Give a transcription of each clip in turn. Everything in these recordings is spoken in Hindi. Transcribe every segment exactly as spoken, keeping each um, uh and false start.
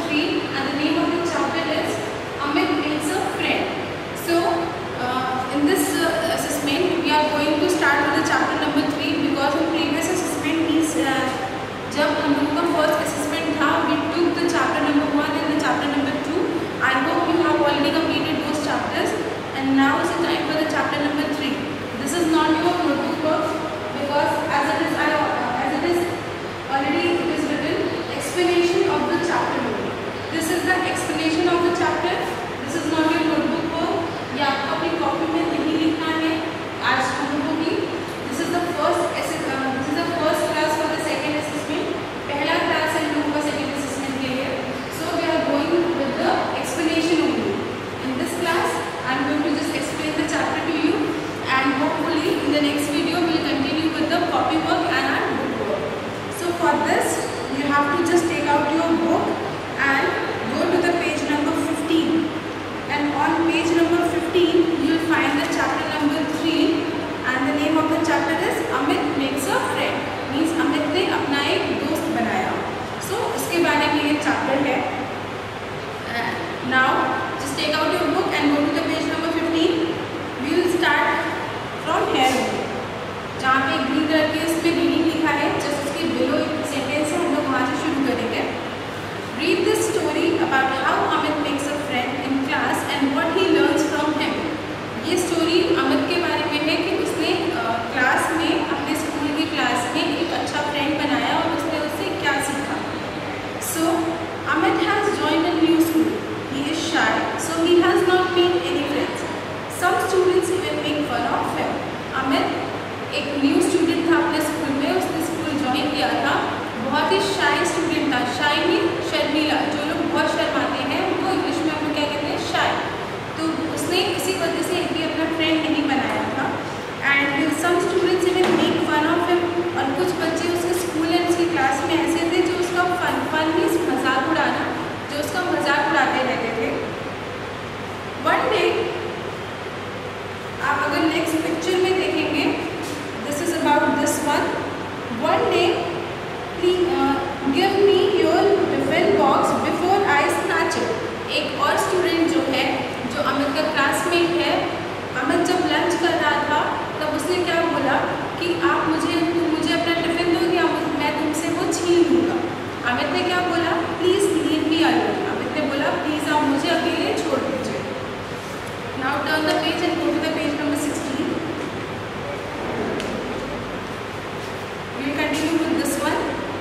three, and the name of the chapter is Amit Makes a Friend. So, uh, in this uh, assessment, we are going to start with the chapter number three because in previous assessment means uh, जब हम लोगों का first assessment था, we took the chapter number one and the chapter number two. I hope you have already completed those chapters, and now is the time for the chapter number three. This is not your notebook work because as it is, I, uh, as it is already it is written explanation of the chapter only. This is the explanation of the chapter. This is not your notebook work. ये आपको अपनी कॉपी में नहीं लिखना है आज हम लोगों की. This is the first uh, this is the first class for the second assessment. पहला class है हम लोगों का second assessment के लिए. So we are going with the explanation only. In this class, I am going to just explain the chapter to you, and hopefully in the next video we will continue with the copy work and our book work. So for this, you have to just take out your book and go to the page number fifteen. And on page number fifteen, you will find the chapter number three, and the name of the chapter is Amit Makes a Friend. Means Amit ने अपना एक दोस्त बनाया. So इसके बारे में ये chapter है. Uh, now just take out your book and go to the page number fifteen. We will start from here only. जहाँ पे green कलर के इसमें reading लिखा है, just उसके below एक sentence है, हम लोग वहाँ से शुरू करेंगे. Read this story about how Amit makes a friend in class and what he learns from him. ये story अमित के बारे में है कि उसने क्लास में अपने स्कूल की क्लास में एक अच्छा फ्रेंड बनाया और उसने उससे क्या सीखा. So Amit has joined a new school. He is shy, so he has not made any friends. Some students even make fun of him. Amit एक न्यू स्टूडेंट था अपने स्कूल में. उसने स्कूल ज्वाइन किया था. बहुत ही शाई स्टूडेंट था. शाई मीन शर्मीला. जो लोग बहुत शर्माते हैं उनको इंग्लिश में हम क्या कहते हैं, शाई. तो उसने इसी वजह से एक भी अपना फ्रेंड नहीं बनाया था. And some students even make fun of him. और कुछ बच्चे उसके स्कूल एंड उसकी क्लास में ऐसे थे जो उसका फन फन मीन्स मजाक उड़ाना, जो उसका मजाक उड़ाते रहते थे. वन डे, आप अगर नेक्स्ट पिक्चर में देखेंगे, this is about this one. One day, give me your tiffin box before I snatch it. एक और स्टूडेंट जो है, जो अमित का क्लासमेट है, अमित जब लंच कर रहा था तब उसने क्या बोला कि आप मुझे तुम मुझे अपना टिफिन दो या मैं तुमसे वो छीन लूँगा. अमित ने क्या बोला, please leave me alone. Amit ने बोला प्लीज़ आप मुझे अकेले छोड़ दीजिए. Now turn the page and go to the page number sixteen. We will continue with this one.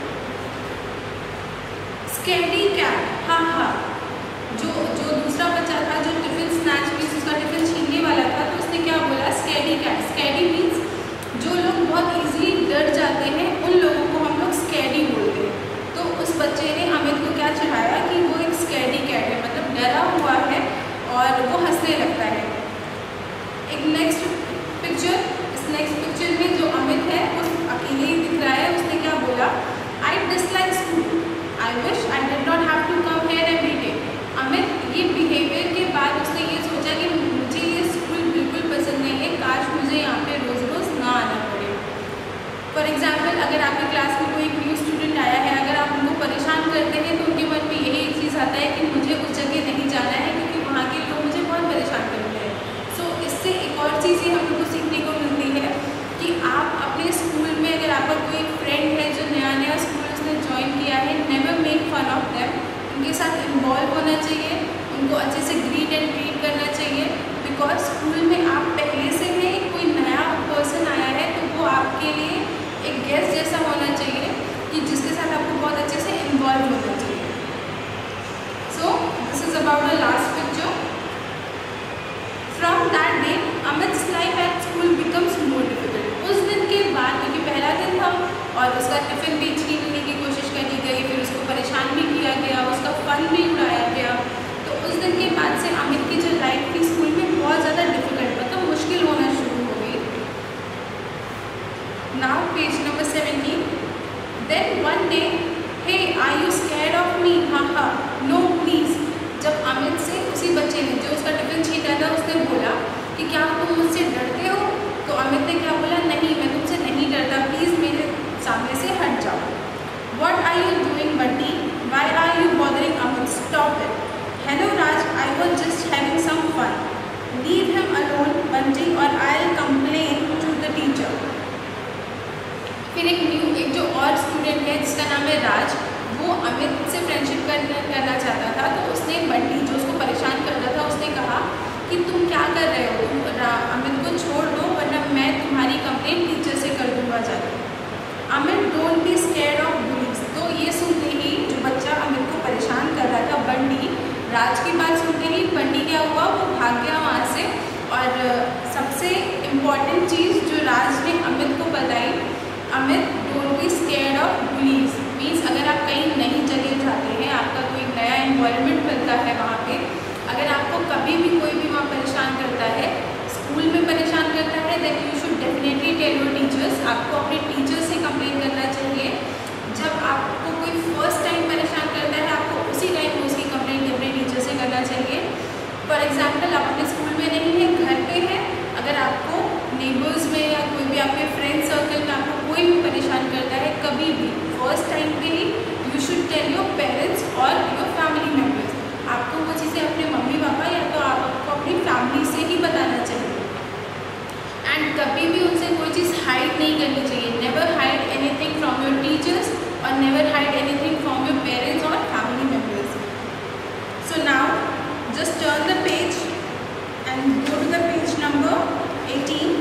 Scary cat. हाँ हाँ, जो जो दूसरा बच्चा था जो टिफिन स्नैच मीन्स उसका टिफिन छीनने वाला था, तो उसने क्या बोला, स्कैरी कैट. स्कैरी मीन्स जो लोग बहुत इजीली डर जाते हैं उन लोगों को हम लोग स्कैरी बोलते हैं. तो उस बच्चे ने अमित को क्या चढ़ाया कि वो एक स्कैरी कैट है, मतलब डरा हुआ है और वो हंसने लगता है. एक नेक्स्ट पिक्चर. इस नेक्स्ट पिक्चर में जो अमित है वो अकेले ही दिख रहा है. उसने क्या बोला, I dislike school. I wish I did not have to come here every day. Amit ये बिहेवियर के बाद उसने ये सोचा कि मुझे ये स्कूल बिल्कुल पसंद नहीं है, काश मुझे यहाँ पे रोज़ रोज़ ना आना पड़े. फॉर एग्जाम्पल, अगर आपकी क्लास में कोई न्यू स्टूडेंट आया है, अगर आप उनको परेशान करते हैं तो उनके मन में यही एक चीज़ आता है कि मुझे उस जगह नहीं जाना है क्योंकि वहाँ के लोग मुझे बहुत परेशान करते हैं. सो so, इससे एक और चीज़ ही हम लोग को सीखने को मिलती है कि आप अपने स्कूल में अगर आपका कोई फ्रेंड है जो नया नया स्कूल उसने ज्वाइन किया है, never make fun of them. उनके साथ इन्वॉल्व होना चाहिए, उनको अच्छे से ग्रीट एंड ट्रीट करना चाहिए. बिकॉज स्कूल में आप पहले से हैं, कोई नया पर्सन आया है तो वो आपके लिए एक गेस्ट जैसा होना चाहिए कि जिसके साथ आपको बहुत अच्छे से इन्वॉल्व होना चाहिए. So this is about the last picture. From that day Amit's life at school becomes more difficult. उस दिन के बाद, क्योंकि पहला दिन था और उसका टिफिन भी छीनने की कोशिश करी गई, फिर उसको परेशान भी किया गया, उसका फन भी उड़ाया गया. तो उस दिन के बाद से अमित की जो लाइफ थी स्कूल में बहुत ज़्यादा डिफिकल्ट, मतलब मुश्किल होना शुरू हो गई. Now page number seventeen. Bunty और I will complain to the teacher. फिर एक न्यू एक जो और स्टूडेंट है जिसका नाम है राज, वो अमित से फ्रेंडशिप करना करना चाहता था। तो उसने बंटी जो उसको परेशान कर रहा था, उसने कहा कि तुम क्या कर रहे हो, तुम अमित को छोड़ दो वरना मैं तुम्हारी कंप्लेंट टीचर से कर दूंगा जाकर। Amit don't be scared of bullies. तो ये सुनते ही जो बच्चा अमित को परेशान कर रहा था बंटी, राज की बात सुनते ही बंटी क्या हुआ, वो भाग गया वहाँ से। और सबसे इम्पॉर्टेंट चीज़ जो राज ने अमित को बताई, Amit don't be scared of bullies means अगर आप कहीं नई जगह जाते हैं, आपका कोई नया एनवायरनमेंट मिलता है वहाँ पे, अगर आपको कभी भी कोई भी वहाँ परेशान करता है, स्कूल में परेशान करता है, then you should definitely tell your teachers. आपको अपने टीचर से कंप्लेन करना चाहिए। जब आपको कोई फर्स्ट टाइम परेशान करता है, आपको उसी टाइम उसकी कंप्लेंट अपने टीचर से करना चाहिए। फॉर एग्जाम्पल, आप अपने स्कूल में नहीं है, घर पे है, अगर आपको नेबर्स में या कोई भी आपके फ्रेंड सर्कल में आपको कोई भी परेशान करता है, कभी भी फर्स्ट टाइम पे ही you should tell your parents और योर फैमिली मेम्बर्स। आपको वो चीज़ें अपने मम्मी पापा या तो आपको अपनी फैमिली से ही बताना चाहिए। एंड कभी भी उनसे कोई चीज़ हाइड नहीं करनी चाहिए। Never hide anything from your teachers और never hide anything from your parents और family members. So now just turn the page and go to the page number eighteen.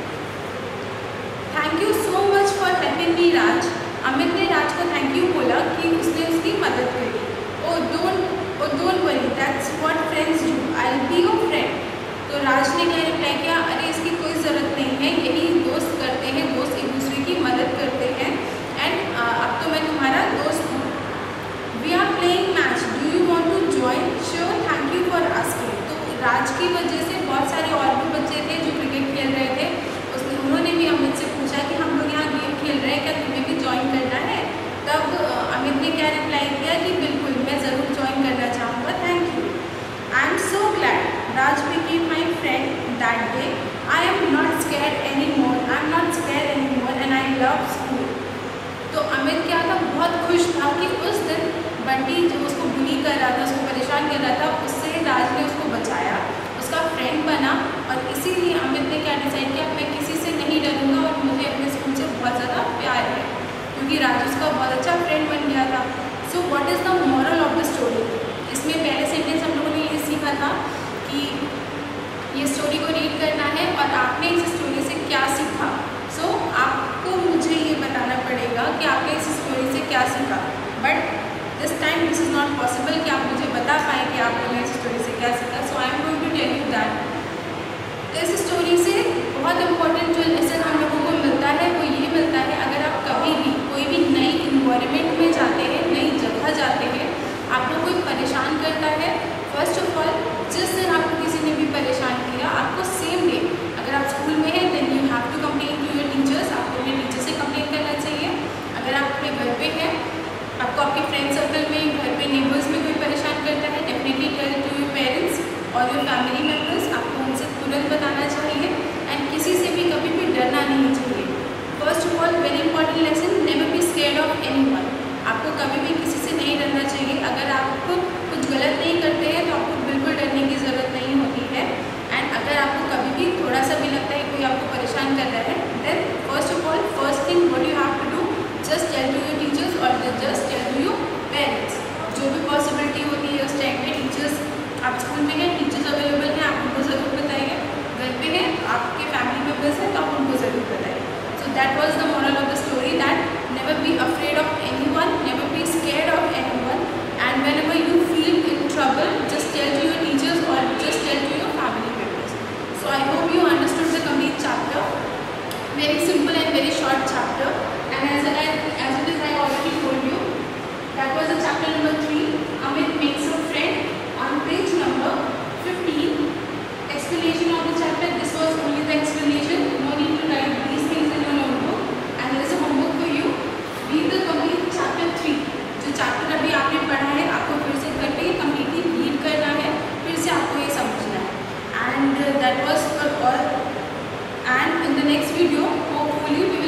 Thank you so much for helping me, Raj. अमित ने राज को थैंक यू बोला कि उसने उसकी मदद करी। Oh don't oh don't worry, that's what friends do. I'll be your friend. तो राज ने क्या रिप्लाई किया, अरे इसकी कोई ज़रूरत नहीं है, यही दोस्त करते हैं, दोस्त एक दूसरे की मदद करते हैं। एंड अब तो मैं तुम्हारा दोस्त हूँ। We are playing match. Do you want to join? Sure. Thank you for asking. तो राज की वजह से बहुत सारे और भी बच्चे थे जो क्रिकेट खेल रहे थे, उसने उन्होंने भी अमित से पूछा कि हम लोग यहाँ गेम खेल रहे हैं, क्या तुम्हें भी ज्वाइन करना है। तब अमित ने क्या रिप्लाई किया कि बिल्कुल मैं ज़रूर ज्वाइन करना चाहूँगा, thank you. I am so glad Raj became my friend that day. I am not scared anymore. I am not scared anymore and I love school. तो अमित क्या था, बहुत खुश था कि उस दिन बंटी जो उसको बुली कर रहा था, उसको परेशान कर रहा था, उससे राज ने उसको बचाया, उसका फ्रेंड बना। और इसीलिए अमित ने क्या डिसाइड किया, मैं किसी से नहीं डरूंगा और मुझे अपने स्कूल से बहुत ज़्यादा प्यार है, क्योंकि राज उसका बहुत अच्छा फ्रेंड बन गया था। So what is the moral of the story? इसमें पहले सेंटेंस हम लोगों ने ये सीखा था कि ये स्टोरी को रीड करना है और आपने इस स्टोरी से क्या सीखा। सो so, आपको मुझे ये बताना पड़ेगा कि आपने इस स्टोरी से क्या सीखा। But this time this is not possible कि आप मुझे बता पाएँ कि आपने इस स्टोरी से क्या सीखा। So I am going to tell you that इस स्टोरी से बहुत इंपॉर्टेंट जो लेसन हम लोगों को मिलता है वो ये मिलता है, अगर आप कभी भी कोई भी नई इन्वायरमेंट में जाते हैं, नई जगह जाते हैं, आप लोग कोई परेशान करता है, फर्स्ट ऑफ ऑल जिस दिन आपको किसी ने भी परेशान किया, आपको सेम डे, अगर आप स्कूल में हैं then you have to complain to your teachers, आपको अपने टीचर से कंप्लेन करना चाहिए। अगर आप अपने घर पे हैं, आपको आपके फ्रेंड सर्कल में, घर पे नेबर्स में कोई परेशान करता है, definitely tell to your parents और योर फैमिली मेम्बर्स, आपको उनसे तुरंत बताना चाहिए। एंड किसी से भी कभी भी डरना नहीं चाहिए। First of all very important lesson, never be scared of anyone. आपको कभी भी किसी से नहीं डरना चाहिए। अगर आप कुछ गलत नहीं करते हैं तो आपको बिल्कुल डरने की ज़रूरत नहीं होती है। एंड अगर आपको कभी भी थोड़ा सा भी लगता है कोई आपको परेशान कर रहा है, then first of all first thing what you have to do, just tell to your teachers और just tell to your parents. जो भी पॉसिबिलिटी होती है उस टाइम में, टीचर्स आप स्कूल में हैं, टीचर्स अवेलेबल हैं, आप उनको ज़रूर बताइए। घर पे हैं, आपके फैमिली मेम्बर्स हैं, तो आप उनको ज़रूर बताइए। So that was the moral of the story, that never be afraid of anyone, never be scared of anyone, and whenever you feel in trouble just tell to your teachers और just tell to your family members. So I hope you understood the complete chapter, very simple and very short chapter, and as I, as it is I already told you, that was the chapter number three, Amit makes a friend. On page number fifteen, explanation of the chapter. This was only the explanation, no need to write these things in your notebook, and there is a homework for you. Read the complete chapter three. जो chapter अभी आपने पढ़ा है, आपको फिर से करके completely read करना है, फिर से आपको ये समझना है, and uh, that was for all. And in the next video, hopefully we